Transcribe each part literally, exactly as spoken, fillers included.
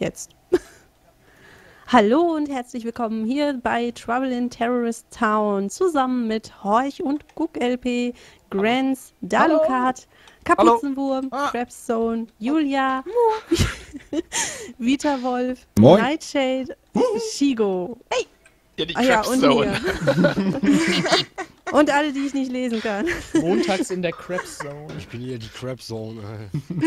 Jetzt. Hallo und herzlich willkommen hier bei Trouble in Terrorist Town zusammen mit Horch und Guck L P, Grants, Dalukat, Kapuzenwurm, ah. Crapzone, Julia, Vita Wolf, Moin. Nightshade, Shigo. Hey! Ja, die ah, ja, und, Crapzone. und alle, die ich nicht lesen kann. Montags in der Crapzone. Ich bin hier die Crapzone.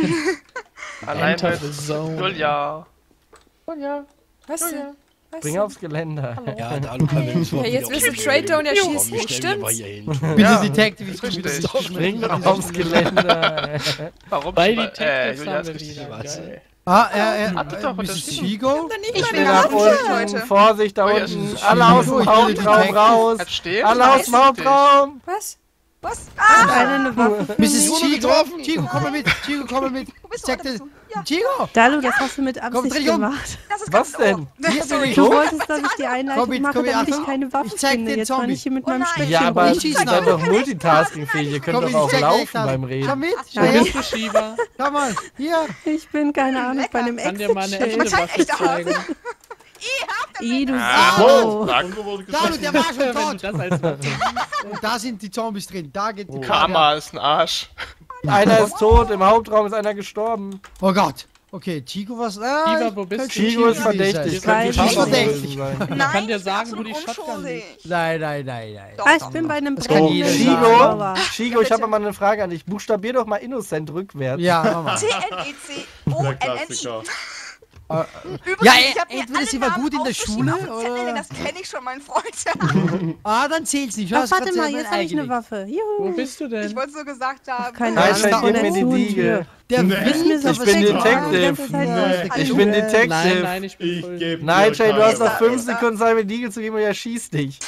Allein Enter the Zone. Julia. Julia. Was Julia. Bring aufs Geländer. Ja, da kann wir uns Ja, jetzt willst du Trade-Down erschießen, stimmt's? Bitte Detective, ich Richtig. Bring doch aufs Geländer. Warum? Bei Äh, Detectives Julia haben ist wir richtig. wieder. Geil. Ah, er, er, Hattet doch Misses unterschrieben. Chigo? Ich bin nach unten. Vorsicht, da Oh ja, unten. das ist Alle aus dem Chigo. Hauptraum raus. Bleib stehen. Alle aus dem Hauptraum. Was? Was? Und eine eine Waffe. Misses wurde Chigo, getroffen. Chigo, komm mal mit, Chigo, komm mal mit. Wo bist Zeig du? dir, Ja. Chigo, Dalu, das hast du mit Komm, Absicht dreh um. gemacht. Das ist Was ganz denn? doof. Hier bin ich. Du So? wolltest, dass ich die Einleitung Komm mit, mache, komm mit, damit ich Achtung. keine Waffe Ich zeig finde. den Jetzt war Zombie. ich hier mit Oh meinem nein. Schwächchen Ja, aber Ich schieß ihr seid noch. doch multitaskingfähig. Ihr könnt komm, doch ich auch zeig dir laufen echt an. beim Schau Reden. mit, schau Ja. her. Bist du Shiva? Schau mal, hier. Ich bin, keine Ahnung, bei einem Kann dir mal eine Exit-Schild. echte Waffe echt aus. zeigen. Ih, du Ah. Sau. Sack. wurde Dalu, der war schon Wenn du tot. das als Waffe Und da sind die Zombies drin, da geht die Karma ist ein Arsch. Einer ist tot, im Hauptraum ist einer gestorben. Oh Gott. Okay, Chigo was? Ah, Chigo, wo bist könnte du? Chigo ist gewesen verdächtig. sein. Weiß Könnte ich Shotgun nicht. gewesen sein. Nein, Ich kann dir ich sagen, bin wo die absolut Shotgun unschuldig. liegt. Nein, nein, nein, nein. Doch, Ah, ich bin bei einem Das kann Braun. jeder Chigo, Sauber. Chigo, ich habe mal eine Frage an dich. Buchstabier doch mal Innocent rückwärts. Ja, mach mal. T N E C O Der N N I. Klassiker. Übrigens, Ja, ich hab ey, mir entweder alle sie war Namen gut in der aufgeschrieben Schule, auf dem Zettel, oder- Das kenne ich schon, mein Freund. Ah, dann zählt's nicht. Ach, Das warte hat mal, sie jetzt habe ich eine eingelegt. Waffe. Wo Juhu. bist du denn? Ich wollte so gesagt haben. Keine Nein, Ahnung, scheint von mir der die Zutür. Diegel. Der Nee. Wissen Ich ist Ich bin Detective. Nee. Ich bin Nein, Detective. nein, ich bin Ich voll. gebe Nein, Jay, du hast noch Ist er, fünf ist er. Sekunden Zeit, mit Diegel zu geben und er schießt dich.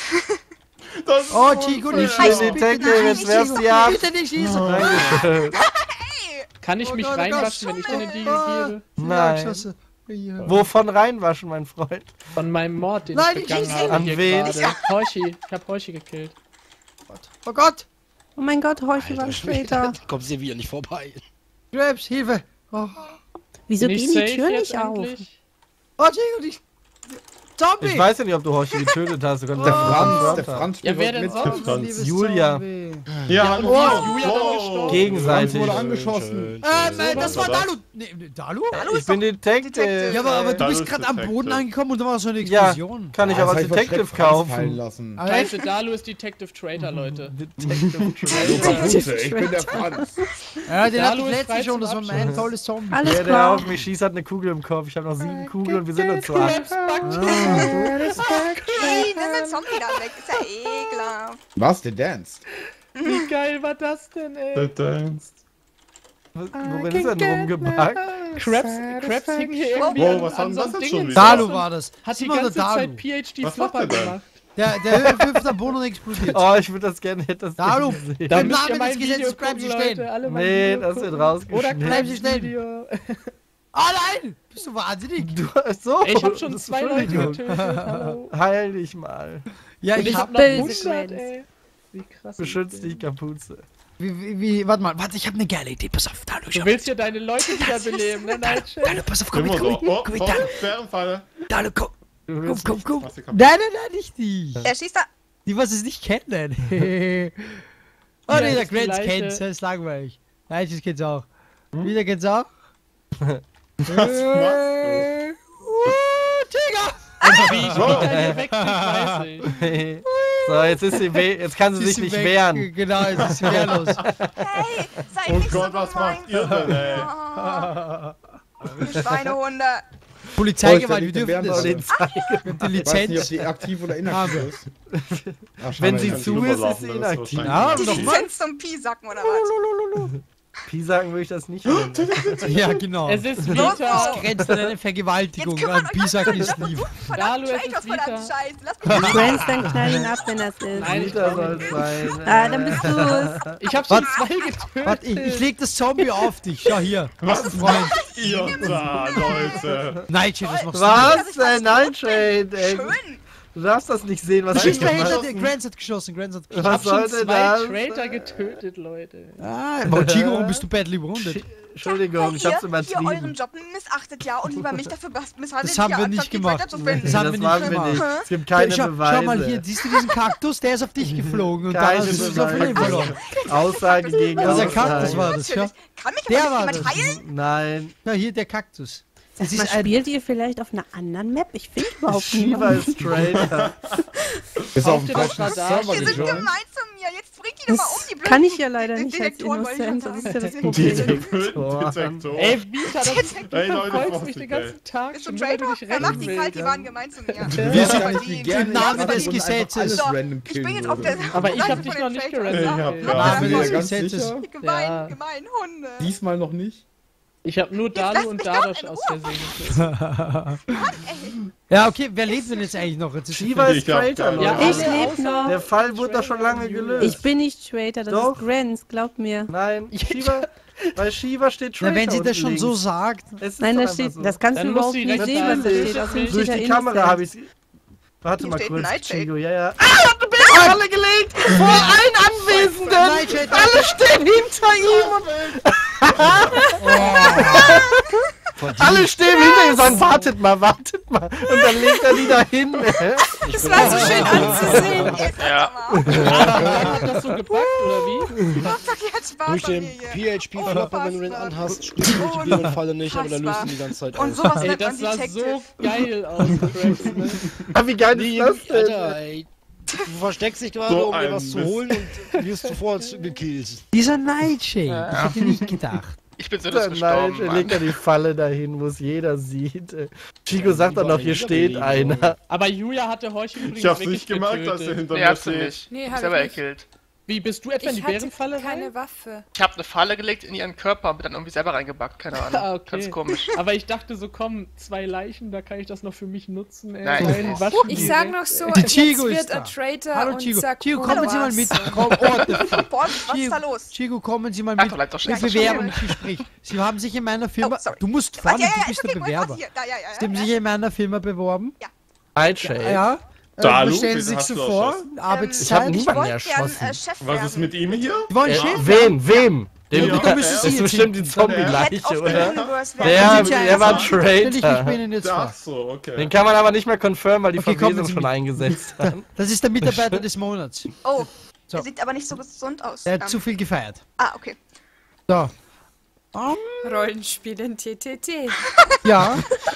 Oh, Chico, nicht Ich bin schießen. Detective, Nein, jetzt nicht werfst du schießen. die ab. Bitte nicht schießen. Dankeschön. Kann ich Oh mich Gott, oh Gott, reinwaschen, wenn ich dir eine Diegel gebe? Nein. Wovon reinwaschen, mein Freund? Von meinem Mord, den Nein, ich ich begangen schieß habe An hier wen? gerade. Horchi. Ich hab Horchi gekillt. Oh Gott. Oh mein Gott, heute war später. Kommst du wieder nicht vorbei. Grabs, Hilfe. Oh, Wieso Bin ich gehen die safe Tür jetzt nicht auf? endlich? oh Chico, die... Zombie. Ich weiß ja nicht, ob du Horchi getötet hast. Du kannst Der ja Franz, der Franz. Franz Ja, wer spielt denn mit sonst? mit Franz. Liebes Julia. Zombie. Ja, hallo. Oh, Julia ist gestorben. Franz Gegenseitig. wurde angeschossen. Ähm, äh, das war Dalu. Nee, nee, Dalu? Ich bin Detective. Ja, aber, aber du Dalu bist ist gerade am Detective. Boden angekommen und da war so eine Ja, Explosion. kann ich Ja, auch das als hab ich Detective vor Schreck fallen kaufen. lassen. Aber Scheiße, Dalu ist Detective Traitor, Leute. Detective Ich bin der Franz. Ja, den hatte Dalu ich ist letztens frei schon, zum das war Abschuss. ein tolles Zombie. Alles Der, der klar. auf mich schießt, hat eine Kugel im Kopf. Ich habe noch sieben Kugeln und wir sind nur zu acht. Hey, nimm den Zombie da weg. Ist ja ekelhaft. Was? Der danced? Wie geil war das denn, ey? Der danced. Worin ist er denn rumgepackt? Krabs, Krabs hing hier irgendwie Wow, an, was an haben so das einem denn Ding schon ins wieder? Haus Dalu und war das. Hat die Immer der ganze Dalu. Zeit P H D Was macht Flopper er denn? gemacht. Der, der hüpft am Boden und explodiert. Oh, ich würde das gerne, hätte das Dalu, gerne gesehen. Da Im müsst Namen ihr des mein Video Gesetzes bleiben gucken, Sie stehen. Leute. Alle mein Nee, Video das wird gucken. rausgeschnitten. Oder Bleiben Sie Krabs stehen. Video. Oh nein! Bist du wahnsinnig? Du, so, Ey, ich hab schon das- zwei Leute Entschuldigung. getötet. Hallo. Heil dich mal. Ja, Und ich ich hab... hab noch böse hundert, Grants. ey. Wie krass. Beschütz ist das? dich, Kapuze. Wie, wie, wie, warte mal, warte, ich hab eine geile Idee, pass auf, Dalu, Du willst ja deine Leute wiederbeleben, ne, Nightshade? Dalu, pass auf, komm mit, Immer komm so. mit, Oh, komm mit, oh, Dalu, Bärenfalle. Dalu, komm, Du komm, willst komm, nicht- komm. Machst du kaputt. Nein, nein, nein, nicht die. Er schießt da. Die, was es nicht kennen. oh Ja, nee, das der ist die Grants Leiche. kennt's, das ist langweilig. Nein, das kennt's auch. Wieder kennt's auch. Was machst Äh, uh, Tiger! Wie ich wieder hier wegkrieg, weiß ich. So, jetzt ist sie we jetzt kann sie sich Sie nicht weg. wehren. Genau, jetzt ist sie wehrlos. Hey, seid Oh nicht Gott, so was gemein. macht ihr denn, ey? Oh, ihr Schweinehunde. Polizeigewalt, wir Oh, ich dürfen hab das. die Wir haben die Ich weiß nicht, ob Lizenz. die aktiv oder inaktiv ist. Ach, schade, Wenn ich sie kann zu drüber ist, ist laufen, sie dann inaktiv. wahrscheinlich- Ja, Die doch mal. Lizenz zum Pi-Sacken oder was? Pi sagen würde ich das nicht nennen. Ja, genau. Es ist Los, Vita. los. Grenzt an eine Vergewaltigung. Jetzt kümmert An euch Bisak mal ist um lieb. Dalu, Verdammt, es ist Traitors, verdammt Vita. Scheiße. Lass mich mal. Grants, dann knall ihn ab, wenn das ist. Nein, ich Vita glaub soll nicht. sein. Ah, dann bist du's. Ich hab schon Was? zwei getötet. Warte, ich, ich leg das Zombie auf dich. Schau hier. Was Freund. macht ihr da, Leute? Nightshade, was machst du? Was? Äh, Nightshade, ey. Schön. Du darfst das nicht sehen, was Schieß ich mal gemacht hinter habe. dir. Grants hat geschossen, Grants hat Ich geschossen. hab Was schon soll denn zwei das? Traitor getötet, Leute. Ah, aber Chico, warum bist du badly wounded? Entschuldigung, ich hab's ihr, ihr euren übertrieben. Job missachtet, ja, und lieber mich dafür misshandelt, Das haben ihr wir anfangt, nicht die gemacht. Traitor zu finden. Das haben wir Das nicht machen wir gemacht. nicht. Es gibt keine schau, Beweise. schau mal hier, siehst du diesen Kaktus? Der ist auf dich geflogen und Keine dann hast du es auf Leben Beweise. verloren. Aussage gegen Also der Aussage. Kaktus war das, ja? Natürlich. Kann mich Der aber war nicht das. jemand heilen? Nein. Ja, hier der Kaktus. Das Mal, ist ein... spielt ihr vielleicht auf einer anderen Map? Ich finde überhaupt Shiva niemanden. ist Traitor. Ist auf dem dir das falschen Radar? Server Ihr sind gejoint. gemein zu mir. Jetzt bringt die doch mal um, die Das blöden kann ich ja leider De- nicht als Detektoren, wollte ich Innocent, schon das ist ja das sagen. Problem. Detektor. Detektor. Ey, Vita, das, du Ey, Leute, verfolgst Vorsicht, mich den ey. ganzen Tag. Bist du schon, weil du Traitor? dich Er macht retten die willst. kalt, die waren gemein zu mir. Du weißt gar nicht, wie Verdient. gerne Im Namen ich des und einfach Gesetzes. alles So, random ich bin killen jetzt auf der würde. Aber ich Seite hab dich von noch den nicht Traitors, gerettet. Ich ja. hab Im ja, Namen bin mir des ganz Gesetzes. sicher. Die gemeinen, Ja. gemeinen Hunde. Diesmal noch nicht. Ich hab nur lass Dalu und mich doch Dadosh in aus Ruhe. Versehen getötet. Ja, okay, wer lebt denn jetzt eigentlich noch? Jetzt ist Shiva ist Ich hab Traitor, keine Leute. Ahnung. Ich lebe noch. Der Fall wurde doch schon lange gelöst. Ich bin nicht Traitor, das Doch. ist Grants, glaub mir. Nein, Shiva, bei Shiva steht Traitor. Na, wenn sie das unten schon so links. sagt. Es ist Nein, doch das einfach steht, so. das kannst Dann du muss überhaupt sie nicht recht sehen, was da Natürlich. steht. Außerdem Durch steht die da Kamera Innocent. habe ich Warte Hier mal steht kurz, Nightshade. Chigo, ja, ja. Ah, hat eine Bärenfalle gelegt! Vor allen Anwesenden! Nightshade, Alle stehen hinter ihm! Und alle stehen hinter ihm und sagen, wartet mal, wartet mal. Und dann legt er die da hin. Das war so schön anzusehen. Ja. Hat das so gepackt, oder wie? Hauptsache, ihr hat Spaß Durch an den mir hier. P H P-Flopper, wenn du den Unfassbar. anhast, stimmt durch die Bärenfalle nicht, aber der löst ihn die ganze Zeit Und aus. sowas Ey, nennt man das sah Detective. so geil aus, Cracks, ne? Aber wie geil ist das denn? Alter, ey. Du versteckst dich gerade, So um dir ein was zu Mist. holen und wirst sofort gekillt. Dieser Nightshade, ich hätte nicht gedacht. Ich bin so Der gestorben, Nein, er legt Mann. ja die Falle dahin, wo es jeder sieht. Chico sagt dann noch, hier steht einer. Aber Julia hatte Heuchel übrigens Ich hab's wirklich nicht gemerkt, dass er getötet. hinter Nee, mir hat sie steht. nicht. Nee, Ich hab selber ich nicht. gekillt. Wie, bist du etwa in die Ich hatte Bärenfalle keine rein? Waffe. Ich habe eine Falle gelegt in ihren Körper und bin dann irgendwie selber reingebackt, keine Ahnung. Ah, okay. Ganz komisch. Aber ich dachte so, komm, zwei Leichen, da kann ich das noch für mich nutzen, ey. Nein. Rein, waschen Ich die sag weg. noch so, Die jetzt Chigo wird ist er da. Traitor Hallo und Chigo, sagt, Chigo, wo kommen Sie mal war's? mit. Komm, oh, Boah, was ist da los? Chigo, kommen Sie mal Ach, mit. bleib doch Wir stehen. bewerben ein Gespräch. Sie haben sich in meiner Firma... Oh, sorry. Du musst Ah, fahren, ja, ja, du ist bist okay, der gut, Bewerber. warte hier. Da, ja, ja, Sie haben ja. sich in meiner Firma beworben. Nightshade. Ja. Dalu, Äh, stellen bitte Sie sich hast so du vor. erschossen. Ich Arbeitszeit. hab Ich niemanden wollte gern erschossen. äh, Chef Was ist werden. mit ihm hier? Sie wollen Äh, Chef? wen? Wem? Den, Ja, du müsstest das sie ist jetzt bestimmt die Head Zombie-Leiche, of the oder? Universe Der, werden. sind ja der war ein einfach- Stell dich, ich bin Traitor. Ihnen jetzt Ach vor. so, okay. Den kann man aber nicht mehr confirmen, weil die Okay, kommen Verwesung Sie schon mit. eingesetzt haben. Das ist der Mitarbeiter des Monats. Oh, So. der sieht aber nicht so gesund aus. Der hat Ähm, zu viel gefeiert. ah, okay. So. Rollenspiel in T T T. Ja.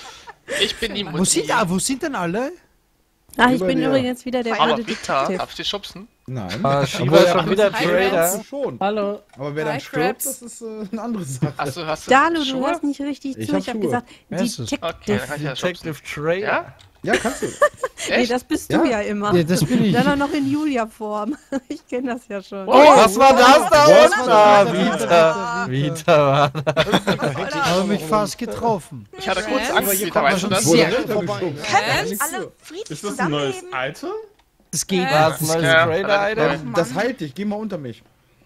Ich bin die Wo sind, ah, wo sind denn alle? Ah, ich Über bin dir. übrigens wieder der Aber gute Vita, Detective. darfst du die schubsen? Nein. Ah, Shiva ist schon wieder Hi, Traitor. Rams. Schon. Hallo. Aber wer Hi, dann stirbt, Krabs. das ist äh, eine andere Sache. Hast du, hast du Dalu, du Schuhe? hörst nicht richtig Ich zu. hab Ich hab Schuhe. gesagt, Wer ist es? Okay, dann Detective. kann ich ja schubsen. Detective Traitor. Ja? Ja, kannst du. Nee, Echt? das bist Ja. du ja immer. Ja, das bin ich. Dann auch noch in Julia-Form. Ich kenne das ja schon. Oh, was war das da Was unten? war Ah, das? Vita. Vita war das. Habe mich fast getroffen. Ich hatte kurz Ja. Angst, Aber hier Vita, kommt weißt du man das? schon Wurde sehr- Ritter geschoben. Können Was? alle friedlich Ist das ein neues zusammenleben? Item? Das geht. War das ein neues Ja, Traitor-Item? Das halt dich, geh mal unter mich.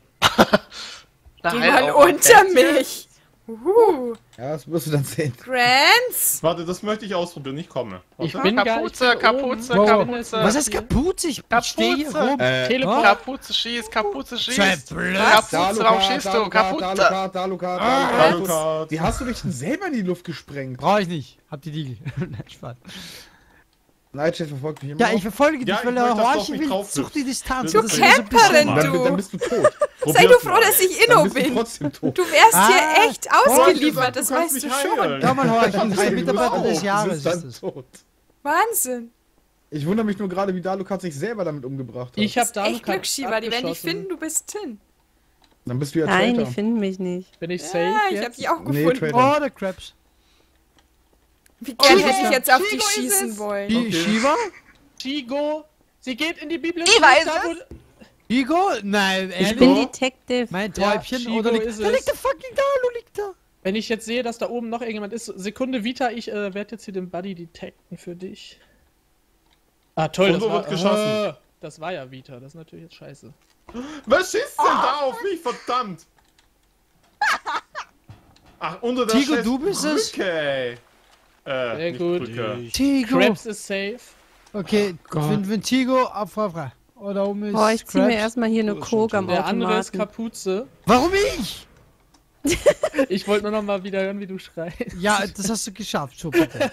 Na, Geh heil mal auch, unter okay. mich. Uhu. Ja, das wirst du dann sehen. Grants. Warte, das möchte ich ausprobieren. Ich komme. Ich Warte. bin gar Kapuze, nicht Kapuze, Wow. Kapuze. Was heißt Kapuze? Ich stehe hier Kapuze. rum. Äh, Teleport. Kapuze schießt, Kapuze schießt. Zwei Blöd. Kapuze, warum schießt du? Dalukat, Kapuze. Dalukat, Dalukat, Ah. Dalukat, Dalukat. Wie hast du dich denn selber in die Luft gesprengt? Brauche ich nicht. Hab die Diegel. Nein, Spaß. Nightshade verfolgt mich immer Ja, noch. ich verfolge dich, Ja, ich weil er möchte, dass du auf horchen mich will. drauf Such bist. die Distanz. Du Das ist immer so ein bisschen- Camperin, dann, du. dann bist du tot. Sei Probier's du froh, mal. dass ich Dann Inno bist du bin. trotzdem tot. Du wärst Ah. hier echt ausgeliefert, Du das kannst weißt mich du schon. heilen. Schau mal, horchen. Das ist der Hey, du Mitarbeiter auch. des Du Jahres. bist dann Ist das. tot. Wahnsinn. Ich wundere mich nur gerade, wie Dalukat sich selber damit umgebracht hat. Ich hab Echt Dalu Glück, Shiva. Die werden dich abgeschossen. finden, du bist Tin. Dann bist du ja Nein, die Traitor. finden mich nicht. Bin ich safe Ja, ich hab jetzt? die auch Nee, gefunden. Traitor. Oh, der Krabs. Wie gern Chigo. hätte ich jetzt auf Chigo dich ist schießen es. wollen. Die Okay. Shiva? Chigo, sie geht in die Bibliothek. Ich weiß da, wo- Chigo? Nein, Ich ehrlich? bin Detective. Mein Ja, Täubchen Chigo oder liegt... ist Da es. liegt der fucking Dalu, liegt da. Wenn ich jetzt sehe, dass da oben noch irgendjemand ist, Sekunde Vita, ich äh, werde jetzt hier den Buddy detecten für dich. Ah, toll, Und das so war, wird geschossen. Äh, das war ja Vita, das ist natürlich jetzt scheiße. Was schießt denn da auf mich, verdammt? Ach, unter der Tigo, scheiß du bist es? Brücke. Äh, Sehr nicht gut. Brücke. Chigo. Krabs ist safe. Okay, wenn, wenn Tigo abfrei. Oder oben ist Boah, ich zieh mir Krabs. erstmal hier eine Oh, ist schon Coke am Der andere ist Automaten. Kapuze. Warum ich? Ich wollte nur noch mal wieder hören, wie du schreist. Ja, das hast du geschafft, so bitte.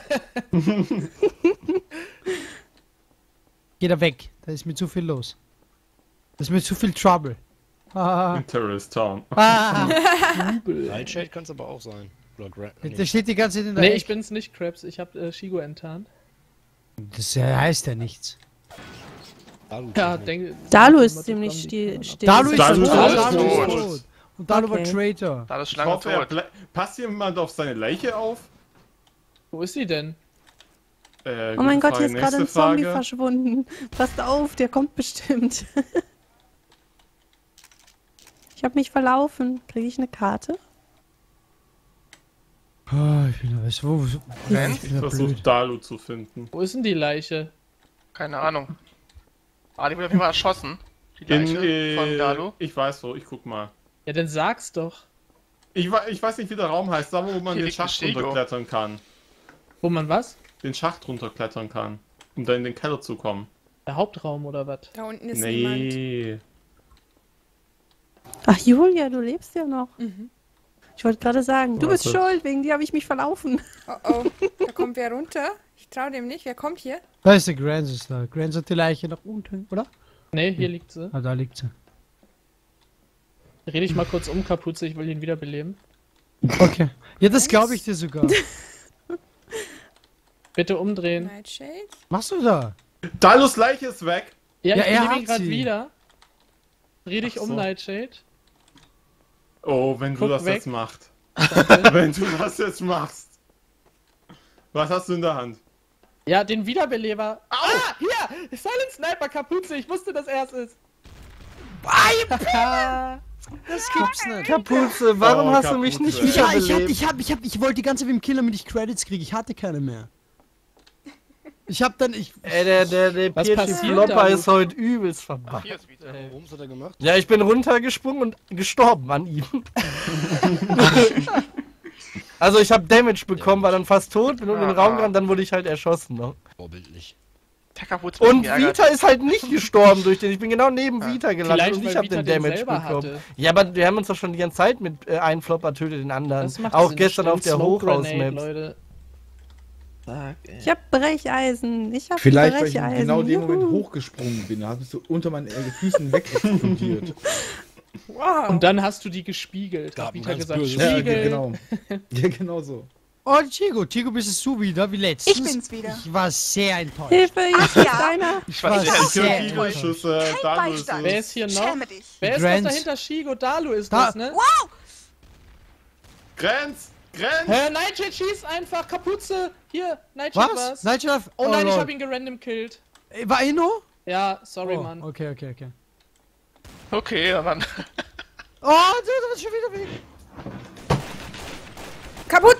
Geh da weg, da ist mir zu viel los. Da ist mir zu viel Trouble. Ah, In Terrorist Town. ah. Nightshade kann es aber auch sein. Oder Gra Der steht die ganze Zeit in der Nee, Ecke. ich bin's nicht, Krabs. Ich hab äh, Shigo enttarnt. Das äh, heißt ja nichts. Dalu Ja, tot. denke. Dalu ist ziemlich still. still. Dalu ist Dalu tot. ist Dalu ist tot. tot. Und Dalu war Okay. Traitor. Da ist Ich Schlange hoffe, er tot. ble- passt jemand auf seine Leiche auf? Wo ist sie denn? Äh, Oh mein gute Gott, hier Frage. ist gerade ein Nächste Zombie Frage. verschwunden. Passt auf, der kommt bestimmt. Ich habe mich verlaufen. Kriege ich eine Karte? Oh, ich bin weiß, wo, wo, ich bin ja blöd. Versucht Dalu zu finden. Wo ist denn die Leiche? Keine Ahnung. Ah, die wurde auf jeden Fall erschossen. Die In, Leiche äh, von Dalu. Ich weiß wo, ich guck mal. Ja, dann sag's doch. Ich, wa- ich weiß nicht, wie der Raum heißt, da wo man Hier den liegt ein Schacht Stego. runterklettern kann. Wo man was? Den Schacht runterklettern kann. Um dann in den Keller zu kommen. Der Hauptraum oder was? Da unten ist niemand. Nee. Ach, Julia, du lebst ja noch. Mhm. Ich wollte gerade sagen, du bist Warte. schuld, wegen dir habe ich mich verlaufen. Oh oh, da kommt wer runter. Ich trau dem nicht. Wer kommt hier? Da ist der Grants ist da. Grants hat die Leiche nach unten, oder? Nee, hier liegt sie. Ah, da liegt sie. Rede ich mal kurz um, Kapuze, ich will ihn wiederbeleben. Okay. Ja, das glaube ich dir sogar. Bitte umdrehen. Nightshade. Machst du da? Dalus Leiche ist weg. Ja, Ja, ich er belebe ihn hat gerade sie. wieder. Dreh dich Ach um, so. Nightshade. Oh, wenn Guck du das weg. jetzt machst. Danke. Wenn du das jetzt machst. Was hast du in der Hand? Ja, den Wiederbeleber. Ah, hier! Silent Sniper Kapuze, ich wusste, dass er es ist. Das gibt's nicht. Kapuze, warum Oh, hast du mich Kapuze. nicht Ja, ich hab, wiederbelebt? ich hab, ich hab, ich wollte die ganze Zeit mit dem Killer, damit ich Credits kriege. Ich hatte keine mehr. Ich hab dann, ich... Ey, der, der, der Was P H passiert Flopper da, ist heute übelst verbannt. Hier ist wieder. Warum hat er gemacht? Ja, ich bin runtergesprungen und gestorben an ihm. Also ich habe Damage bekommen, war dann fast tot, bin unten in den Raum gerannt, dann wurde ich halt erschossen. Ne? Vorbildlich. Der Kapuze Und Vita ist halt nicht gestorben durch den. Ich bin genau neben Vita gelandet Vielleicht, und ich weil habe Vita den den Damage selber bekommen. hatte. Ja, aber wir haben uns doch schon die ganze Zeit mit äh, einem Flopper tötet den anderen. Das macht Auch Sinn, gestern auf stimmt. der Smoke Grenade, Hochhaus-Map. Leute. Sag, ey. Ich habe Brecheisen. Ich habe Vielleicht, weil ich in Brecheisen. genau dem Moment Juhu. hochgesprungen bin. Da hast du unter meinen äh, Füßen wegexplodiert. Wow. Und dann hast du die gespiegelt. Gab Hat ein Vita ganz gesagt, böses- Ja, Spiegel. genau. Ja, genau so. Oh, Chigo, Chigo, bist es du wieder, wie letztens? Ich bin's wieder. Ich war sehr enttäuscht. Hilfe, jetzt ist ja. einer. Ich war war sehr sehr Ich höre Sehr viele enttäuscht. Schüsse. Dalu ist Beistand. Wer es. ist hier noch? Schäme dich. Wer ist Grants. das dahinter? Shigo, Dalu ist Da. das, ne? Wow! Grenz! Grenz! Hä, Nightshade schießt einfach, Kapuze. Hier, Nightshade Was? war's. Nightshade? Oh nein, ich Lord. hab ihn gerandom killed. Äh, War Inno? Ja, sorry, Oh, Mann. okay, okay, okay. Okay, ja, dann. Oh, du bist schon wieder weg. Kaputt!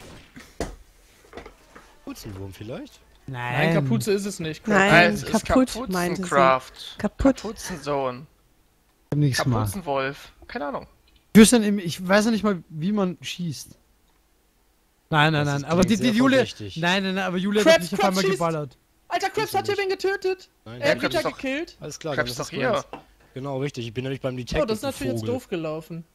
Putzenwurm vielleicht? Nein, Kapuze ist es nicht. Crap. Nein, Nein, es ist kaputt, meinte sie. Kapuzencraft. Kaputt. Kapuzensohn. Nichts mal. Kapuzenwolf. Keine Ahnung. Ich wüsste nicht, ich weiß ja nicht mal, wie man schießt. Nein, nein, Das nein, ist- aber die, klingt die sehr Julia. verdächtig. Nein, nein, nein, aber Julia Krabs, hat mich auf Krabs einmal schießt. geballert. Alter, Krebs du hat nicht. Tibin getötet. Nein, Er hat Krebs Vita ist doch- gekillt. alles klar. Krebs dann ist doch hier. Grants. Genau, richtig. Ich bin nämlich beim Detective. Oh, das ist natürlich jetzt Vogel. doof gelaufen.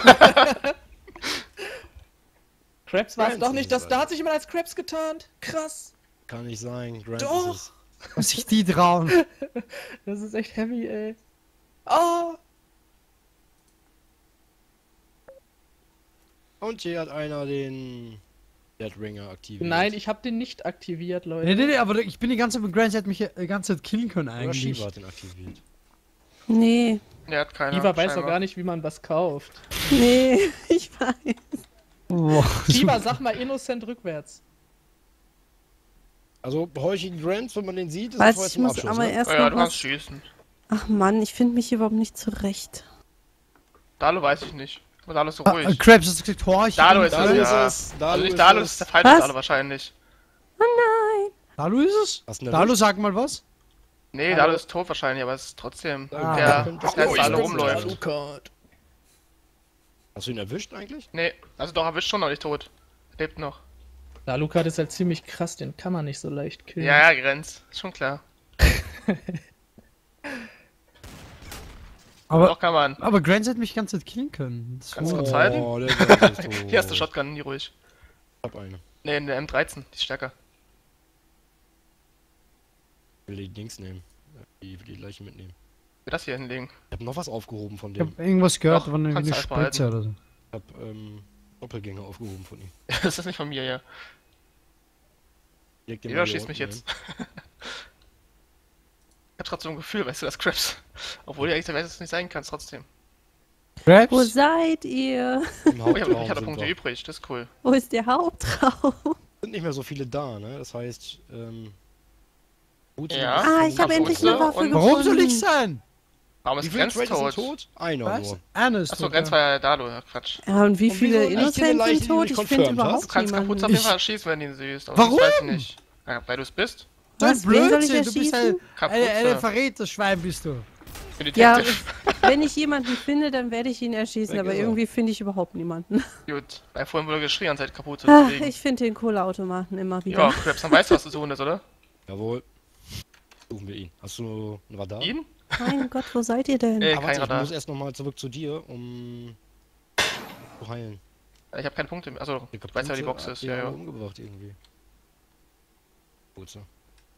Krebs war es Grants doch ist nicht. es Das, halt. da hat sich jemand als Krebs getarnt. Krass. Kann nicht sein. Grant Doch. ist es. Was sich die trauen. Das ist echt heavy, ey. Oh. Und hier hat einer den Deadringer aktiviert. Nein, ich hab den nicht aktiviert, Leute. Nee, nee, nee, aber ich bin die ganze Zeit mit Grant, sie hat mich ja die ganze Zeit killen können Oder eigentlich. Shiva hat den aktiviert. Nee, Der hat keine. Shiva weiß doch scheinbar. gar nicht, wie man was kauft. nee, ich weiß. Boah, Shiva, sag mal Innocent rückwärts. Also, heuchigen Grants, wenn man den sieht, ist Was, vorher ich zum muss Abschluss, aber ne? erst Oh ja, noch du kannst was... schießen. Ach Mann, ich finde mich hier überhaupt nicht zurecht. Dalu weiß ich nicht. Aber Dalu ist so Ah, äh, ruhig. Krabs, hast du gesagt, Horch? Dalu ist Dalu es, ist ja. es. Dalu Also nicht ist Dalu, es. das ist der falsche Was? Dalu wahrscheinlich. Dalu ist es? Hast du ihn Dalu, erwischt? sag mal was. Nee, Dalu ist tot wahrscheinlich, aber es ist trotzdem Ah, der, könnte- das letzte Oh, ich Dalu bin's, rumläuft. Alucard. Hast du ihn erwischt eigentlich? Nee, also doch, erwischt schon noch nicht tot. Lebt noch. Alucard ist halt ziemlich krass, den kann man nicht so leicht killen. Ja, ja, Grenz. Ist schon klar. Aber, Doch kann man. aber Grant hätte mich ganz nicht killen können. Das Kannst du war- kurz halten? Oh, der Grant ist tot. Hier hast du Shotgun, nie ruhig. Ich hab eine. Ne, in der M dreizehn, die ist stärker. Ich will die Dings nehmen. Die, die Leichen mitnehmen. Wir das hier hinlegen. Ich hab noch was aufgehoben von Ich dem. hab irgendwas gehört, Doch, von irgendwie kannst eine du einfach Spritze oder so. Ich hab ähm, Doppelgänger aufgehoben von ihm. Das ist nicht von mir, ja. Leg den Jeder mal hier schießt mich unten jetzt. Ich hab trotzdem ein Gefühl, weißt du, das Krebs. Obwohl du eigentlich der es nicht sein kannst, trotzdem. Wo Raps? seid ihr? hin. Im Oh, ich, hab, Hauptraum ich hatte sind Punkte wir. übrig, das ist cool. Wo ist der Hauptraum? Sind nicht mehr so viele da, ne? Das heißt, ähm... Gut, Ja. sind- Ah, ich habe Kapuze endlich eine Waffe und- gefunden. Warum soll ich sein? Warum Wie ist viele Grenz Trader sind tot? tot? Einer Was? nur. Anne ist Achso, tot, Grenz ja. war ja da, du, Quatsch. Ja, und wie Und viele wieso nicht die Innocents Leiche, sind die tot? du Ich nicht finde confirmed überhaupt hast? Du kannst Kapuze auf niemanden. jeden Fall erschießen, wenn du ihn siehst. Aber Warum? das weiß ich nicht. Ja, weil du es bist? Das ist Was? Wen soll ich Blödsinn, du bist halt erschießen? ein, ein Verräterschwein bist du. Ich bin Ja, Detective. wenn ich jemanden finde, dann werde ich ihn erschießen, Weg aber ist er. irgendwie finde ich überhaupt niemanden. Gut. Weil vorhin wurde geschrien, seit Kapuze. Ach, Deswegen. ich finde den Kohleautomaten immer Ja, wieder. Krebs, dann weißt du, was zu tun ist, oder? Jawohl. Suchen wir ihn. Hast du ein Radar? Ihn? Mein Gott, wo seid ihr denn? Äh, Ah, kein warte, ich Radar. muss erst nochmal zurück zu dir, um zu heilen. Ich habe keine Punkte mehr. Achso, Ich du weißt ja, wie die Box hat ist. die Ja, aber ja. umgebracht irgendwie. Gut so.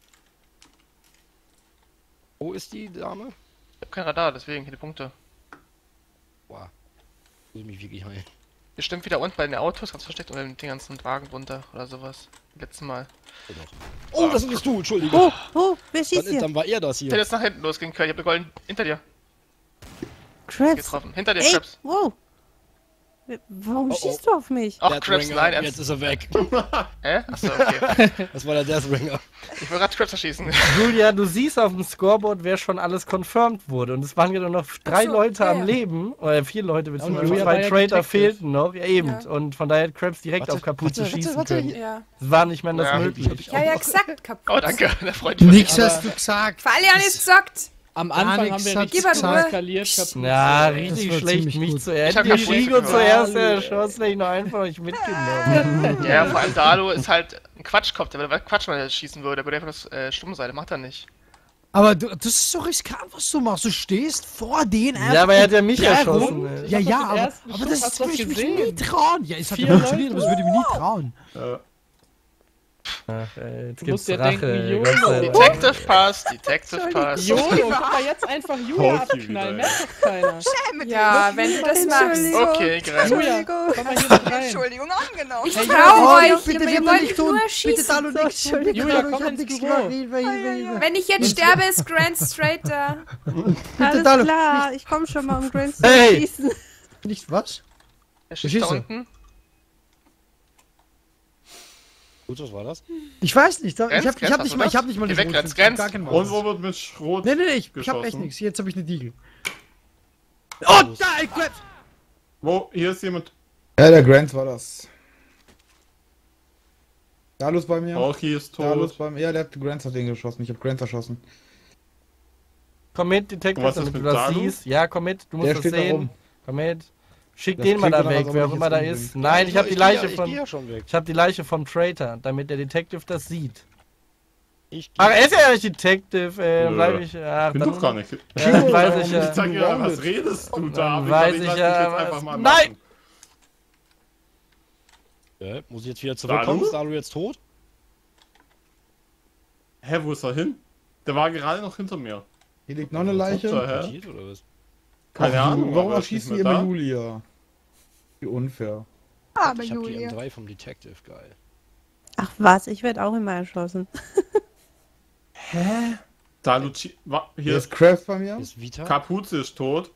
Wo ist die Dame? Ich hab kein Radar, deswegen keine Punkte. Boah. Muss ich mich wirklich heilen. Bestimmt wieder unten bei den Autos, ganz versteckt unter den ganzen Wagen drunter oder sowas. Letztes Mal. Oh, das bist du, Entschuldige. Oh, oh, wer dann, schießt hier? dann war er das Ich hätte hier. jetzt nach hinten losgehen können. Ich hab eine Golden hinter dir Krebs. getroffen. Hinter dir, Ey, Krebs. wow. Warum Oh, oh. schießt du auf mich? Ach, Death Krebs, Ringer, nein, jetzt ernst. ist er weg. Hä? Achso, okay. Das war der Death Ringer. Ich will gerade Krebs erschießen. Julia, du siehst auf dem Scoreboard, wer schon alles confirmed wurde. Und es waren ja nur noch drei so, Leute ja, am ja. Leben. Oder vier Leute, beziehungsweise Julia zwei war ja Traitor Detective. fehlten noch. Ja, eben. Ja. Und von daher hat Krebs direkt Warte, auf Kapuze warte, schießen warte, können. warte. Ja. Es war nicht mehr das Ja, möglich. Ich habe ja gesagt, kaputt. Oh, danke. Der freut mich. Nix Aber- hast du gesagt. Vor allem alles gesagt. Am Gar Anfang nix haben wir hat richtig Gib mal Ruhe. eskaliert. Kapuze. Ja, Das richtig war schlecht, ziemlich mich gut. zuerst. Ich hab Die Kapuze Shigo gehört. zuerst erschossen, hätte ich noch einfach nicht mitgenommen. Ja, vor allem Dalo ist halt ein Quatschkopf, der würde Quatsch mal schießen würde, der würde einfach das äh, stumm sein, macht er nicht. Aber du, das ist so riskant, was du machst. Du stehst vor denen Ja, aber er hat ja mich Ja, erschossen. rum. ey. Ja, Ich hab ja, doch den aber, ersten aber Schuss, das hast du würde doch ich mich nie gesehen. trauen. Ja, es hat Vier ja funktioniert, aber Leute. das würde ich mir nie trauen. Äh, Ach, ey, jetzt Du gibt's musst ja Rache. denken, ey, Junge. Gott sei Dank. Detective Pass, Detective Pass. Jojo, guck mal jetzt einfach Julia Haut die abknallen, wieder, merkt doch keiner. Schäme dich. Ja, wenn du das magst. Okay, Grenz. Julia, komm mal hier mit rein. Entschuldigung, angenommen. Ich Hey, trau Oh, euch, bitte, aber bitte ihr wollt nicht mich tun. nur Bitte schießen. da und nichts tun. Bitte, Julia, ich komm hab ins nichts Büro. gemacht. Hilfe, Hilfe, Hilfe. Wenn ich jetzt sterbe, ist Grant straight da. Alles Dalo. klar, ich komme schon mal um Grants zu Hey. schießen. Nicht was? Er schießt da schieße. unten. Gut, was war das? Ich weiß nicht. Ich Grenz, hab, ich Grenz, hab hast nicht du mal, das? ich hab nicht mal Geh eine weg, Schrotflinte. Grenz, Ich hab gar keinen und Bock. wo wird mit Schrot Nee, nee, nee, ich, ich hab echt geschossen? nichts. Jetzt hab ich eine Diegel. Oh, da, ey, Krebs! Wo? Hier ist jemand. Ja, der Grant war das. Dalus bei mir. Rauchi ist Dalus tot. bei mir. Ja, der hat Grant auf den geschossen. Ich hab Grant erschossen. Komm mit, Detective, Was ist damit du mit das Dalu? siehst. Ja, komm mit, du musst Der das steht da sehen. rum. Komm mit. Schick Das den mal klingt da danach, weg, als wer ob auch ich immer jetzt da umbringe. ist. Nein, ich hab die geh Leiche ja- von... Ich geh ja schon weg. Ich hab die Leiche vom Traitor, damit der Detective das sieht. Ich geh. Ach, er ist ja nicht Detective, ey, dann Nö. bleib ich... Ach, Ich bin dann, doch gar nicht. Ja, dann weiß ich ja... Ich sag ja, was redest du da? Aber weiß ich ich lass dich ja, jetzt was- einfach mal Nein! machen. Ja, muss ich jetzt wieder zurückkommen? Dalu? Ist Dalu jetzt tot? Hä, wo ist er hin? Der war gerade noch hinter mir. Hier liegt noch eine Was Leiche. da, hä? Mutiert oder was? Keine Ach, Ahnung. Warum aber er ist erschießt nicht ihr mehr immer da. Julia? Wie unfair. Aber Ich hab die M Julia. drei vom Detective, geil. Ach was, ich werde auch immer erschossen. Hä? Daluci. wa- Hier Hier ist ist Kraft bei mir. Ist Vita? Kapuze ist tot.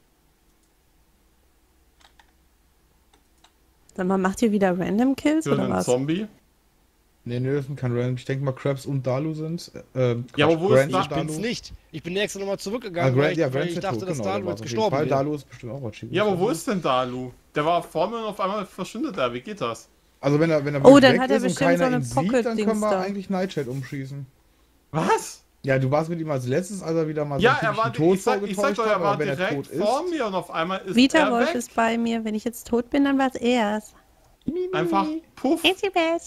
Sag mal, macht ihr wieder Random Kills Für oder einen was? Zombie. Nee, nee, das sind kein Random. Ich denke mal, Krabs und Dalu sind. Ähm, Ja, aber Quatsch, wo ist Grant da- und Ich bin's Dalu. nicht. Ich bin extra nochmal Ah, zurückgegangen, Grant, weil ich, ja, weil Grant ich ist dachte, tot, dass genau, der Dalu war jetzt auf jeden gestorben Fall. wäre. Dalu ist bestimmt auch was Ja, aber wo ist denn Dalu? Der war vor mir und auf einmal verschwindet er. Wie geht das? Also wenn er, wenn er Oh, wirklich dann weg hat er ist und bestimmt keiner so eine ihn sieht, dann Pocket-Dings können wir da. eigentlich Nightshade umschießen. Was? Ja, du warst mit ihm als letztes, als er wieder mal Ja, so er war, einen Tod ich sag, ich sag vorgetäuscht doch, hat, er aber war wenn er direkt tot ist... vor mir und auf einmal ist Vita er Wolf weg. ist bei mir. Wenn ich jetzt tot bin, dann war es erst. Einfach puff. It's your best.